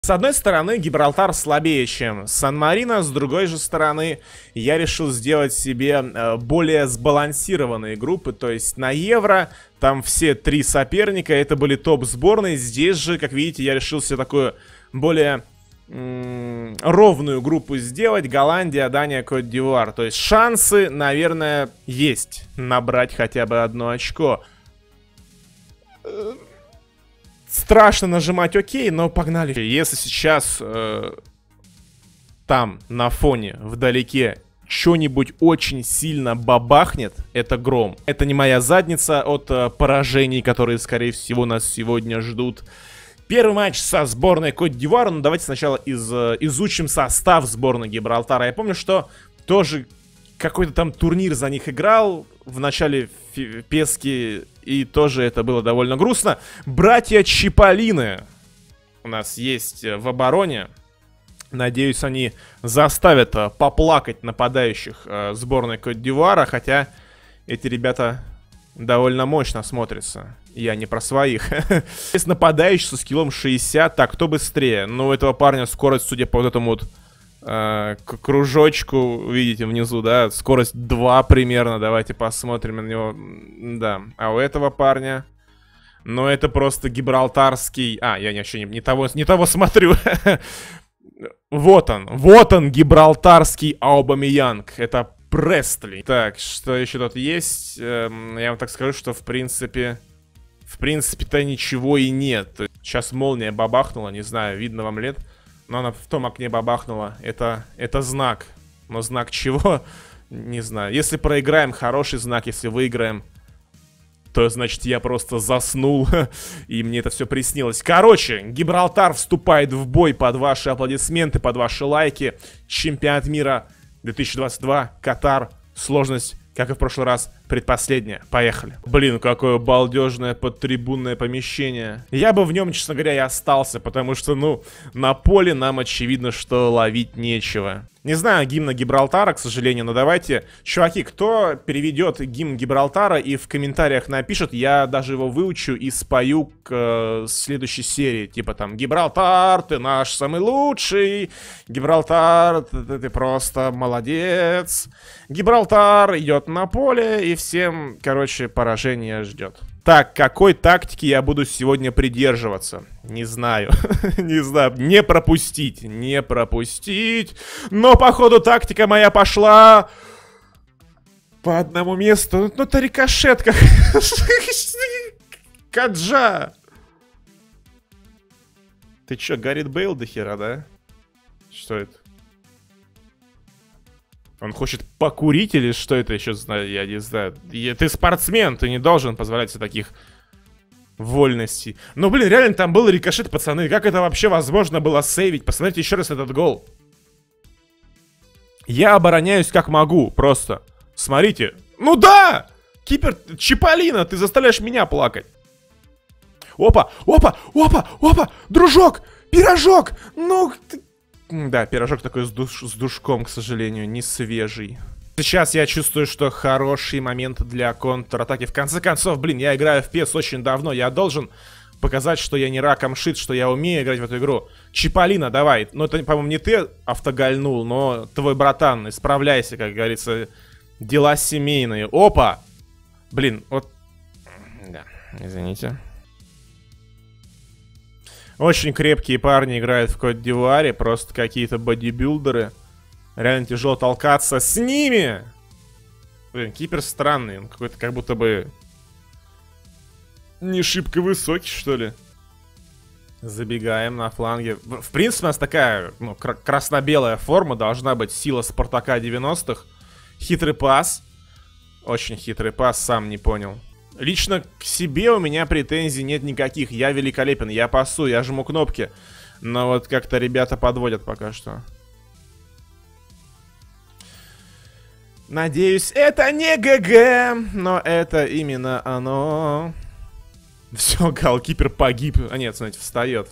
С одной стороны, Гибралтар слабее, чем Сан-Марино, с другой же стороны, я решил сделать себе более сбалансированные группы, то есть на Евро там все три соперника, это были топ-сборные, здесь же, как видите, я решил себе такую более ровную группу сделать: Голландия, Дания, Кот-д'Ивуар. То есть шансы, наверное, есть набрать хотя бы одно очко. Страшно нажимать ОК, но погнали. Если сейчас там на фоне вдалеке что-нибудь очень сильно бабахнет, это гром. Это не моя задница от поражений, которые, скорее всего, нас сегодня ждут. Первый матч со сборной Кот-д'Ивуар. Ну, давайте сначала изучим состав сборной Гибралтара. Я помню, что тоже какой-то там турнир за них играл в начале Пески, и тоже это было довольно грустно. Братья Чиполлины у нас есть в обороне. Надеюсь, они заставят поплакать нападающих сборной Кот-д'Ивуара, хотя эти ребята довольно мощно смотрятся. Я не про своих. Есть нападающий со скиллом 60. Так, кто быстрее? Ну, у этого парня скорость, судя по вот этому вот кружочку, видите внизу, да, скорость 2 примерно. Давайте посмотрим на него. Да, а у этого парня, ну, это просто гибралтарский... А, я вообще не того смотрю. Вот он, гибралтарский Аубамеянг. Это Престли. Так, что еще тут есть? Я вам так скажу, что в принципе-то ничего и нет. Сейчас молния бабахнула, не знаю, видно вам лет. Но она в том окне бабахнула. Это знак. Но знак чего? Не знаю. Если проиграем, хороший знак. Если выиграем, то значит я просто заснул. И мне это все приснилось. Короче, Гибралтар вступает в бой под ваши аплодисменты, под ваши лайки. Чемпионат мира 2022, Катар. Сложность, как и в прошлый раз, предпоследняя. Поехали. Блин, какое балдежное подтрибунное помещение. Я бы в нем, честно говоря, и остался, потому что, ну, на поле нам очевидно, что ловить нечего. Не знаю гимна Гибралтара, к сожалению, но давайте... Чуваки, кто переведет гимн Гибралтара и в комментариях напишет, я даже его выучу и спою к следующей серии. Типа там: Гибралтар, ты наш самый лучший. Гибралтар, ты просто молодец. Гибралтар идет на поле и всем, короче, поражение ждет. Так, какой тактики я буду сегодня придерживаться? Не знаю. Не знаю. Не пропустить. Не пропустить. Но, походу, тактика моя пошла по одному месту. Ну, это рикошет. Каджа. Ты чё, Гаррит Бейл до хера, да? Что это? Он хочет покурить или что это еще, я не знаю. Ты спортсмен, ты не должен позволять себе таких вольностей. Ну, блин, реально там был рикошет, пацаны. Как это вообще возможно было сейвить? Посмотрите еще раз этот гол. Я обороняюсь как могу, просто. Смотрите. Ну да! Кипер Чиполлино, ты заставляешь меня плакать. Опа, опа, опа, опа! Дружок! Пирожок! Ну... Да, пирожок такой с душком, к сожалению, не свежий. Сейчас я чувствую, что хороший момент для контратаки. В конце концов, блин, я играю в PES очень давно. Я должен показать, что я не раком шит, что я умею играть в эту игру. Чиполлино, давай. Ну, это, по-моему, не ты автогольнул, но твой братан. Исправляйся, как говорится. Дела семейные. Опа! Блин, вот... Да, извините. Очень крепкие парни играют в Кот-д'Ивуаре, просто какие-то бодибилдеры. Реально тяжело толкаться с ними. Блин, кипер странный, он какой-то как будто бы не шибко высокий, что ли. Забегаем на фланге. В принципе, у нас такая, ну, красно-белая форма, должна быть сила Спартака 90-х. Хитрый пас. Очень хитрый пас, сам не понял. Лично к себе у меня претензий нет никаких. Я великолепен, я пасу, я жму кнопки. Но вот как-то ребята подводят пока что. Надеюсь, это не ГГ, но это именно оно. Все, голкипер погиб. А нет, смотрите, встает.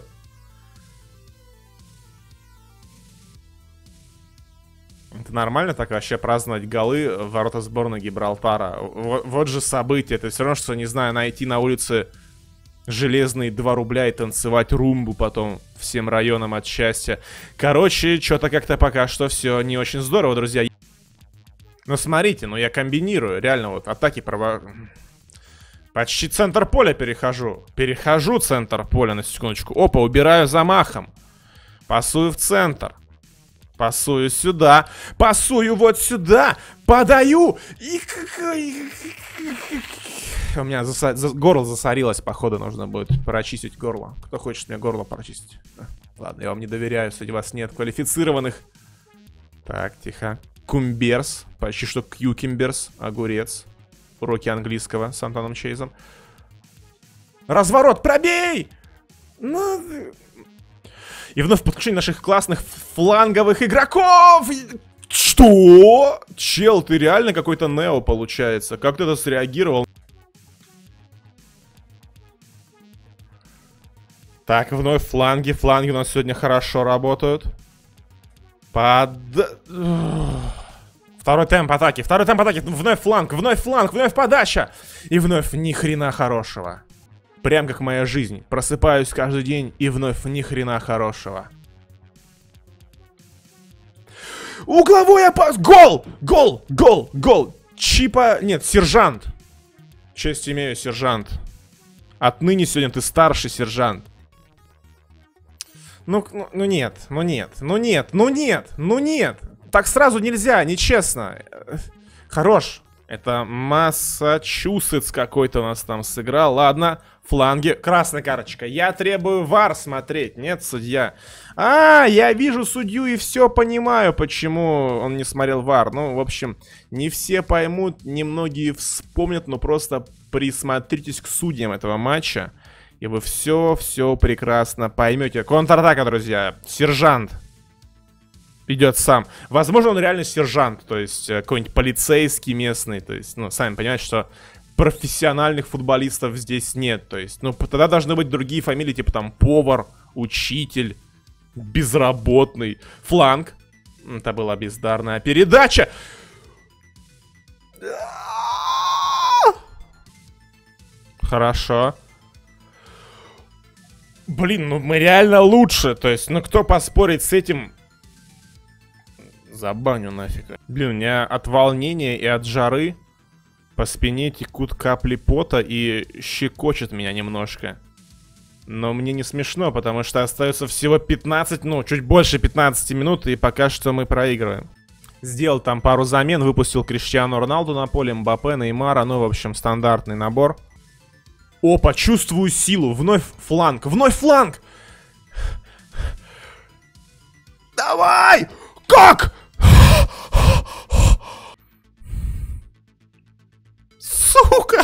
Это нормально так вообще праздновать голы в ворота сборной Гибралтара? Вот же событие. Это все равно, что, не знаю, найти на улице железные 2 рубля и танцевать румбу потом всем районам от счастья. Короче, что-то как-то пока что все не очень здорово, друзья. Но смотрите, ну я комбинирую, реально вот атаки почти центр поля перехожу. Перехожу центр поля на секундочку. Опа, убираю замахом. Пасую в центр. Пасую сюда. Пасую вот сюда. Подаю. И... У меня горло засорилось, походу, нужно будет прочистить горло. Кто хочет мне горло прочистить? Ладно, я вам не доверяю, среди вас нет квалифицированных. Так, тихо. Кумберс, почти что кьюкимберс, огурец. Уроки английского с Антоном Чейзом. Разворот, пробей! Ну... И вновь подключение наших классных фланговых игроков! Что? Чел, ты реально какой-то Нео получается. Как ты это среагировал? Так, вновь фланги. Фланги у нас сегодня хорошо работают. Второй темп атаки. Второй темп атаки. Вновь фланг, вновь подача. И вновь ни хрена хорошего. Прям как моя жизнь. Просыпаюсь каждый день и вновь ни хрена хорошего. Угловой пас. Гол! Гол! Гол! Гол! Чипа... Нет, сержант. Честь имею, сержант. Отныне сегодня ты старший сержант. Ну нет. Так сразу нельзя, нечестно. Хорош. Это Массачусетс какой-то у нас там сыграл. Ладно, фланги. Красная карточка. Я требую ВАР смотреть. Нет, судья. Я вижу судью и все понимаю, почему он не смотрел ВАР. Ну, в общем, не все поймут, немногие вспомнят, но просто присмотритесь к судьям этого матча, и вы все прекрасно поймете. Контратака, друзья. Сержант идет сам. Возможно, он реально сержант, то есть какой-нибудь полицейский местный. То есть, ну, сами понимаете, что профессиональных футболистов здесь нет. То есть, ну, тогда должны быть другие фамилии, типа там повар, учитель, безработный. Фланг. Это была бездарная передача. Хорошо. Блин, ну мы реально лучше. То есть, ну кто поспорит с этим? Забаню нафиг. Блин, у меня от волнения и от жары по спине текут капли пота и щекочет меня немножко. Но мне не смешно, потому что остается всего 15, ну, чуть больше 15 минут, и пока что мы проигрываем. Сделал там пару замен, выпустил Криштиану Роналду на поле, Мбаппе, Неймара, ну, в общем, стандартный набор. Опа, чувствую силу, вновь фланг, вновь фланг! Давай! Как? Сука!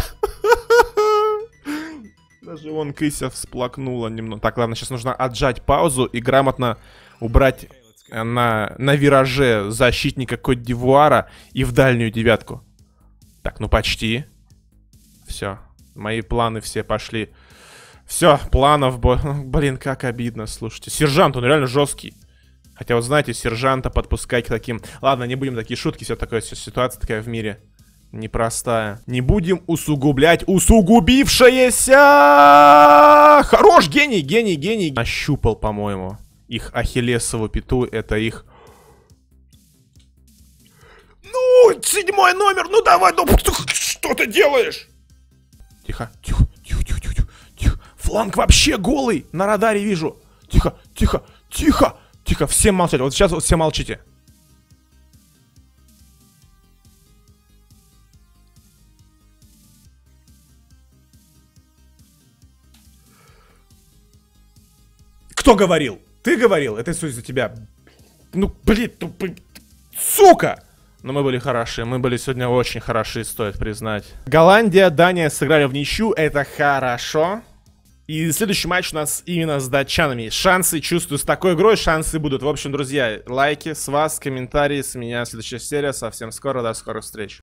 Даже вон Кыся всплакнула немного. Так, ладно, сейчас нужно отжать паузу и грамотно убрать на вираже защитника Кот-д'Ивуара и в дальнюю девятку. Так, ну почти. Все, мои планы все пошли. Все, планов, блин, как обидно, слушайте. Сержант, он реально жесткий. Хотя, вот знаете, сержанта подпускать к таким... Ладно, не будем такие шутки, все такое, ситуация такая в мире непростая. Не будем усугублять усугубившееся! Хорош, гений, гений, гений. Нащупал, по-моему, их ахиллесову пяту, это их... Ну, 7-й номер, ну давай, ну что ты делаешь? Тихо, тихо, тихо, тихо, тихо, тихо. Фланг вообще голый, на радаре вижу. Тихо, тихо, тихо. Тихо, все молчать. Вот сейчас вот все молчите. Кто говорил? Ты говорил? Это все из-за тебя. Ну, блин, сука! Но мы были хороши. Мы были сегодня очень хороши, стоит признать. Голландия, Дания сыграли в ничью. Это хорошо. И следующий матч у нас именно с датчанами. Шансы, чувствую, с такой игрой шансы будут. В общем, друзья, лайки с вас, комментарии с меня. Следующая серия совсем скоро. До скорых встреч.